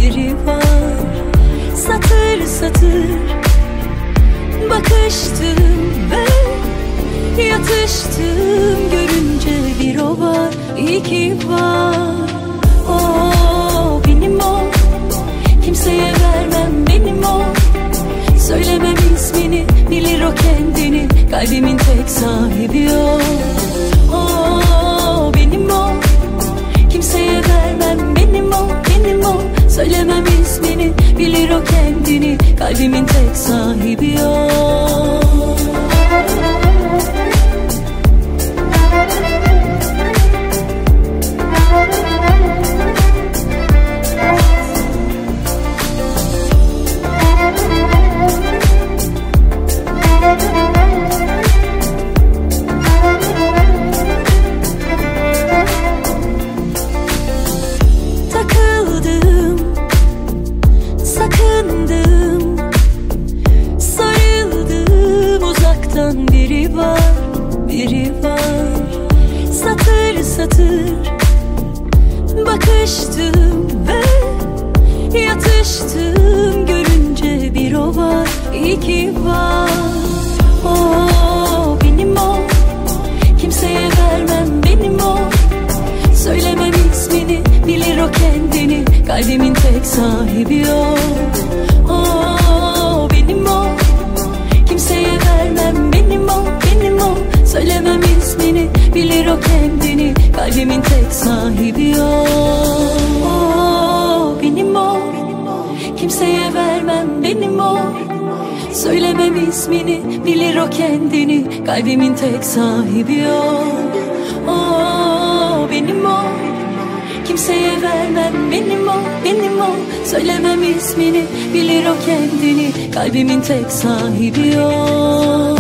biri var. Satır satır bakıştım ve yatıştım, görünce bir o var, iyi ki var. O benim o, kimseye vermem benim o. Söylemem ismini, bilir o kendini, kalbimin tek sahibi o. O benim o, kimseye vermem benim o, benim o. Söylemem ismini, bilir o kendini, kalbimin tek sahibi o. Biri var, biri var. Satır satır bakıştım ve yatıştım, görünce bir o var, iyi ki var. O benim o, kimseye vermem benim o. Söylemem ismini, bilir o kendini, kalbimin tek sahibi o. O benim o, kimseye vermem benim o, benim o. Söylemem ismini, bilir o kendini, kalbimin tek sahibi o. O benim o, kimseye vermem benim o. Söylemem ismini, bilir o kendini, kalbimin tek sahibi o. O benim o, kimseye vermem benim o, benim o. Söylemem ismini, bilir o kendini, kalbimin tek sahibi o.